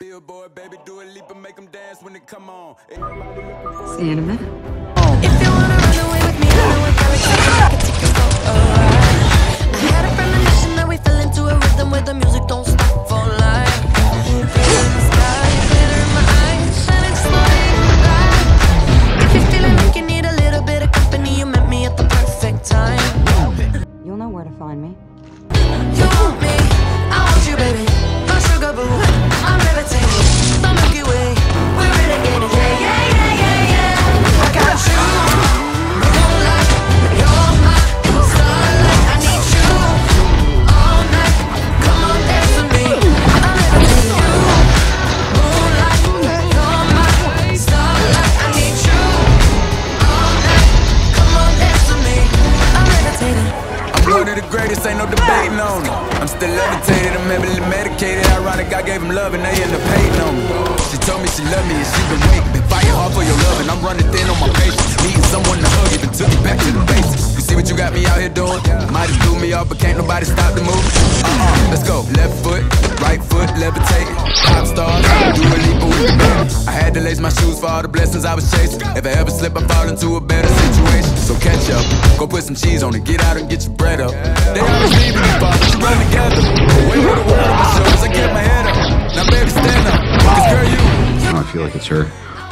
Billboard, baby, do a leap and make them dance when they come on. See you in a minute. If you wanna run away with me, I know a galaxy I can take you for a ride. I had a premonition that we fell into a rhythm where the music don't stop for life. Glitter in the sky, glitter in my eyes, shining slowly in the light. If you're feeling like you need a little bit of company, you met me at the perfect time. You'll know where to find me. You want me, I want you, baby. My sugar boo, I'm levitating. The Milky Way, we're renegading. Yeah, yeah, yeah, yeah, yeah. I got you, moonlight. You're my starlight. I need you all night. Come on, dance with me. I'm levitating. You, moonlight. You're my starlight. I need you all night. Come on, dance with me. I'm levitating. I'm one of the greatest, ain't no debating on it. I'm still levitated, I'm heavily medicated. Ironic, I gave him love and they end up hating on me. She told me she loved me and she been waiting. Been fighting hard for your love and I'm running thin on my patience. Needing someone to hug, even took me back to the basics. You see what you got me out here doing? Might have threw me off, but can't nobody stop the move. Let's go. Left foot, right foot, levitating. Pop stars, do a leap with the baby. I had to lace my shoes for all the blessings I was chasing. If I ever slip, I fall into a better situation. So catch up, go put some cheese on it, get out and get your bread up. They always leave me, but you run together. Way with the world on my shoulders, I kept my head up. Now baby, stand up, 'cause girl, you. I feel like it's her.